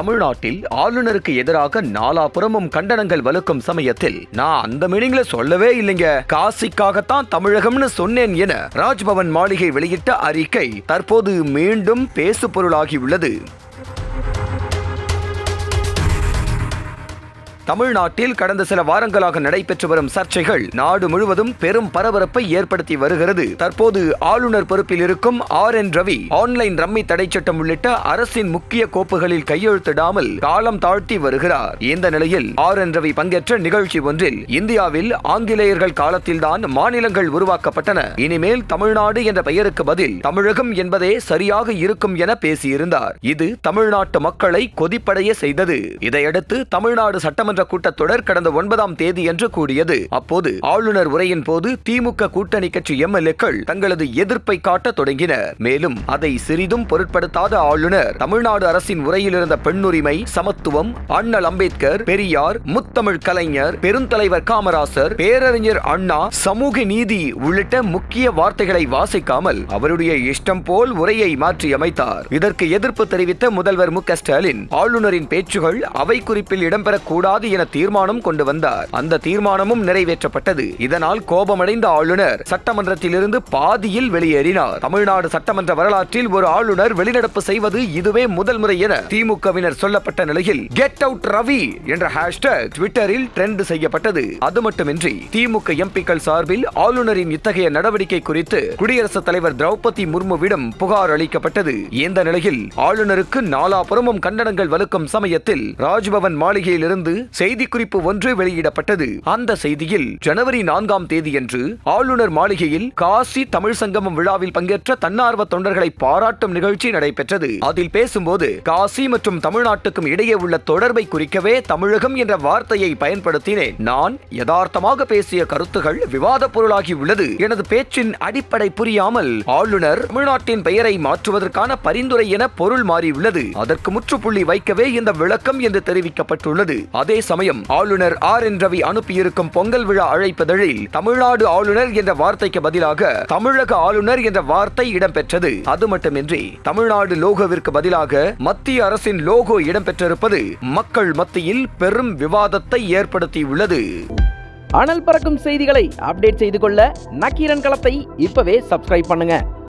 தமிழ்நாட்டில் ஆளுநருக்கு எதிராக நாலாபுறமும் கண்டனங்கள் வலுக்கும் சமயத்தில் நான் அந்த மீனிங்ல சொல்லவே இல்லைங்க, காசிக்காகத்தான் தமிழகம்னு சொன்னேன் என ராஜ்பவன் மாளிகை வெளியிட்ட அறிக்கை தற்போது மீண்டும் பேசு பொருளாகியுள்ளது. தமிழ்நாட்டில் கடந்த சில வாரங்களாக நடைபெற்று வரும் சர்ச்சைகள் நாடு முழுவதும் பெரும் பரபரப்பை ஏற்படுத்தி வருகிறது. தற்போது ஆளுநர் பொறுப்பில் இருக்கும் ஆர்.என். ரவி ஆன்லைன் ரம்மி தடை சட்டம் உள்ளிட்ட அரசின் முக்கிய கோப்புகளில் கையெழுத்திடாமல் காலம் தாழ்த்தி வருகிறார். இந்த நிலையில் ஆர்.என். ரவி பங்கேற்ற நிகழ்ச்சி ஒன்றில் இந்தியாவில் ஆங்கிலேயர்கள் காலத்தில்தான் மாநிலங்கள் உருவாக்கப்பட்டன, இனிமேல் தமிழ்நாடு என்ற பெயருக்கு பதில் தமிழகம் என்பதே சரியாக இருக்கும் என பேசியிருந்தார். இது தமிழ்நாட்டு மக்களை கொதிப்படைய செய்தது. இதையடுத்து தமிழ்நாடு சட்டமன்ற கூட்டத்தொடர் கடந்த 9ஆம் தேதியன்று கூடியது. அப்போது ஆளுநர் உரையின் போது திமுக கூட்டணி கட்சி எம்எல்ஏக்கள் தங்களது எதிர்ப்பை காட்ட தொடங்கினர். மேலும் அதை சிறிதும் பொருட்படுத்தாத ஆளுநர் தமிழ்நாடு அரசின் உரையில் இருந்த பெண்ணுரிமை, சமத்துவம், அண்ணல் அம்பேத்கர், பெரியார், முத்தமிழ் கலைஞர், பெருந்தலைவர் காமராசர், பேரறிஞர் அண்ணா, சமூக நீதி உள்ளிட்ட முக்கிய வார்த்தைகளை வாசிக்காமல் அவருடைய இஷ்டம் போல் உரையை மாற்றி அமைத்தார். இதற்கு எதிர்ப்பு தெரிவித்த முதல்வர் மு.க. ஸ்டாலின் ஆளுநரின் பேச்சுகள் அவை குறிப்பில் இடம்பெறக்கூடாது என தீர்மானம் கொண்டு வந்தார். அந்த தீர்மானமும் நிறைவேற்றப்பட்டது. இதனால் கோபமடைந்த ஆளுநர் சட்டமன்றத்திலிருந்து பாதியில் வெளியேறினார். தமிழ்நாடு சட்டமன்ற வரலாற்றில் ஒரு ஆளுநர் வெளிநடப்பு செய்வது இதுவே முதல் முறை என திமுகவினர் சொல்லப்பட்ட நிலையில் கெட் அவுட் ரவி என்ற ஹேஷ்டேக் ட்விட்டரில் ட்ரெண்ட் செய்யப்பட்டது. அது மட்டுமின்றி திமுக எம்பிக்கள் சார்பில் ஆளுநரின் இத்தகைய நடவடிக்கை குறித்து குடியரசுத் தலைவர் திரௌபதி முர்முவிடம் புகார் அளிக்கப்பட்டது. இந்த நிலையில் ஆளுநருக்கு நாலாபுறமும் கண்டனங்கள் வலுக்கும் சமயத்தில் ராஜ்பவன் மாளிகையில் இருந்து செய்திக்குறிப்பு ஒன்று வெளியிடப்பட்டது. அந்த செய்தியில் ஜனவரி 4ஆம் தேதியன்று ஆளுநர் மாளிகையில் காசி தமிழ் சங்கமம் விழாவில் பங்கேற்ற தன்னார்வ தொண்டர்களை பாராட்டும் நிகழ்ச்சி நடைபெற்றது. அதில் பேசும்போது காசி மற்றும் தமிழ்நாட்டுக்கும் இடையே உள்ள தொடர்பை குறிக்கவே தமிழகம் என்ற வார்த்தையை பயன்படுத்தினேன். நான் யதார்த்தமாக பேசிய கருத்துகள் விவாத பொருளாகி உள்ளது. எனது பேச்சின் அடிப்படை புரியாமல் ஆளுநர் தமிழ்நாட்டின் பெயரை மாற்றுவதற்கான பரிந்துரை என பொருள் மாறியுள்ளது. அதற்கு முற்றுப்புள்ளி வைக்கவே இந்த விளக்கம் என்று தெரிவிக்கப்பட்டுள்ளது. அதே சமயம் ஆளுநர் ஆர்.என். ரவி அனுப்பியிருக்கும் பொங்கல் விழா அழைப்பதழில் தமிழ்நாடு ஆளுநர் என்ற வார்த்தைக்கு பதிலாக தமிழக ஆளுநர் என்ற வார்த்தை இடம்பெற்றது. அது மட்டுமின்றி தமிழ்நாடு லோகோவிற்கு பதிலாக மத்திய அரசின் லோகோ இடம்பெற்றிருப்பது மக்கள் மத்தியில் பெரும் விவாதத்தை ஏற்படுத்தியுள்ளது. அனல் பறக்கும் செய்திகளை அப்டேட் செய்து கொள்ள நக்கீரன் களத்தை இப்பவே சப்ஸ்கிரைப் பண்ணுங்க.